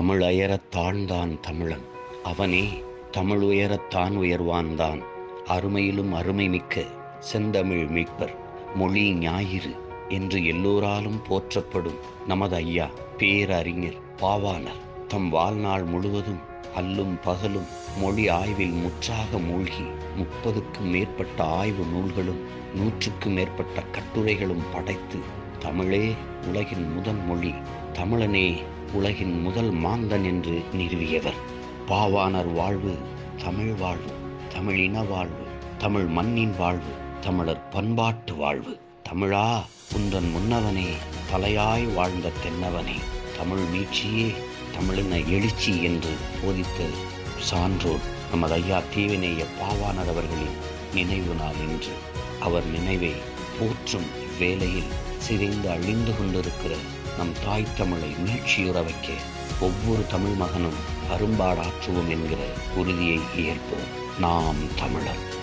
தமிழயரத் தாழ்ந்தான் தமிழன், அவனே தமிழுயரத்தான் உயர்வான்தான். அருமையிலும் அருமை மிக்க செந்தமிழ் மீட்பர், மொழி ஞாயிறு என்று எல்லோராலும் போற்றப்படும் நமது ஐயா பேரறிஞர் பாவாணர் தம் வாழ்நாள் முழுவதும் அல்லும் பகலும் மொழி ஆய்வில் முற்றாக மூழ்கி 30க்கும் மேற்பட்ட ஆய்வு நூல்களும் 100க்கும் மேற்பட்ட கட்டுரைகளும் படைத்து தமிழே உலகின் முதன் மொழி, தமிழனே உலகின் முதல் மாந்தன் என்று நிறுவியவர். பாவாணர் வாழ்வு தமிழ் வாழ்வு, தமிழின வாழ்வு, தமிழ் மண்ணின் வாழ்வு, தமிழர் பண்பாட்டு வாழ்வு. தமிழா உந்தன் முன்னவனே, தலையாய் வாழ்ந்த தென்னவனே, தமிழ் மீட்சியே தமிழின எழுச்சி என்று போதித்த சான்றோர் நமது ஐயா தீவினேய பாவாணர் அவர்களின் நினைவு நாள் என்று. அவர் நினைவை போற்றும் வேளையில் சிதைந்து அழிந்து கொண்டிருக்கிற நம் தாய் தமிழை மீட்சியுற வைக்க ஒவ்வொரு தமிழ் மகனும் அரும்பாடாற்றுவோம் என்கிற உறுதியை ஏற்போம். நாம் தமிழர்.